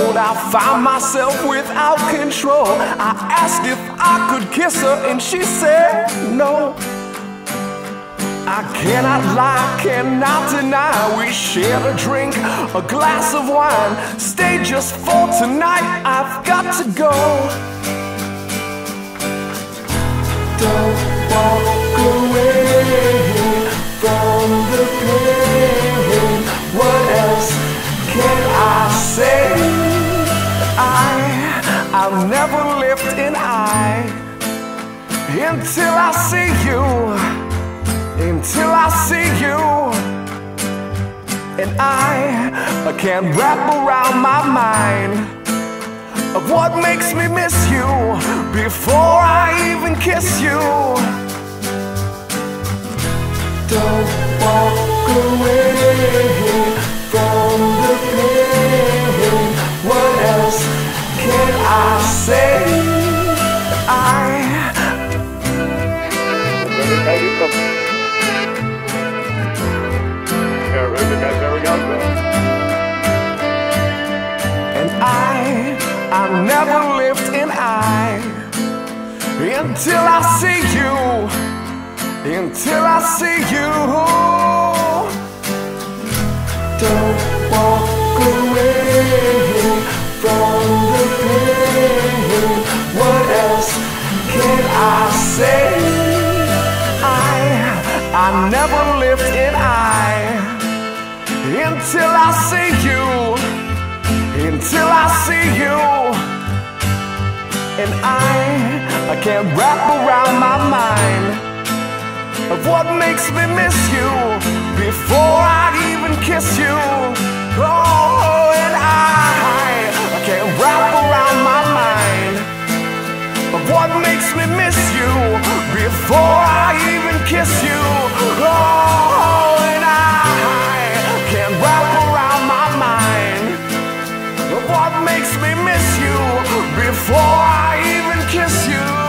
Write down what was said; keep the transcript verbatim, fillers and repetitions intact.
cold, I found myself without control. I asked if I could kiss her and she said no. I cannot lie, cannot deny, we shared a drink, a glass of wine. Stay just for tonight, I've got to go. Don't walk away from the pain. What else can I say? I, I'll never lift an eye until I see you, until I see you. And I, I can't wrap around my mind of what makes me miss you before I even kiss you. Don't walk away from the pain. What else can I say? I and I, I'll never lift an eye until I see you, until I see you. Don't walk away from the pain. What else can I say? I, I never lift an eye until I see you, until I see you. And I, I can't wrap around my mind of what makes me miss you before I even kiss you. Oh, and I, I can't wrap around my mind of what makes me miss you before I even kiss you. Oh, and I can't wrap around my mind of what makes me miss you before I even kiss you.